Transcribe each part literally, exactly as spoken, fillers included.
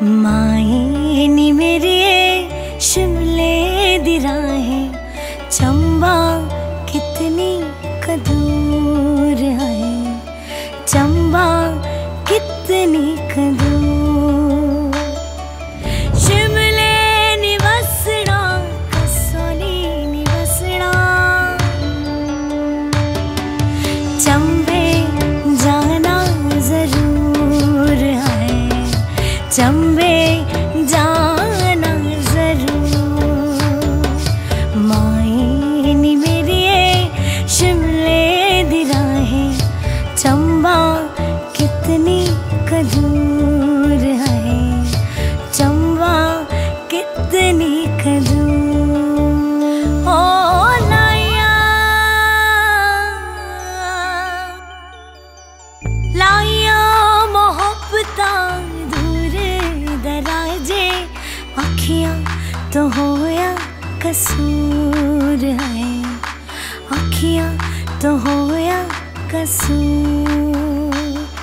माए नी मेरी शिमले दी राहें चंबा कितनी कदूर है, चंबा कितनी कदूर। शिमले नी वसना कसौली नी वसना, चंबे जाना जरूर है, चंबे जाना जरूर। माए नी मेरी शिमले दी राहें चंबा कितनी कदूर है, चंबा कितनी कदूर। ओ लाया लाया मोहब्बतां दूर दराजे, अखियां तो होया कसूर है, अखियां तो होया कसूर।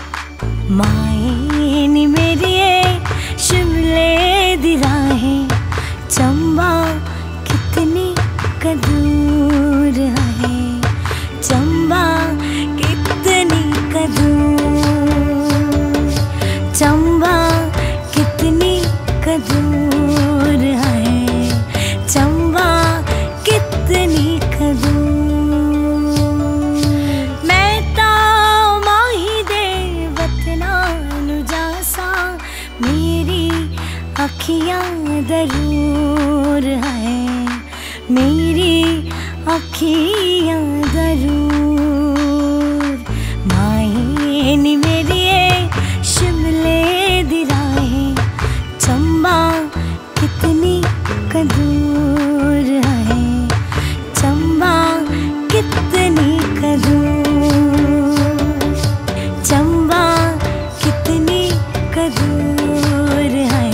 माए नी मेरी शिमले दी राहें चंबा कितनी कदूर है, चंबा कितनी कदूर, चंबा कितनी कदूर है, चंबा कितनी कदूर। अखियां जरूर है, मेरी अखियां जरूर। माए नी मेरी शिमले दी राहें चंबा कितनी कदूर है, चंबा कितनी कदूर, चंबा कितनी कदूर है,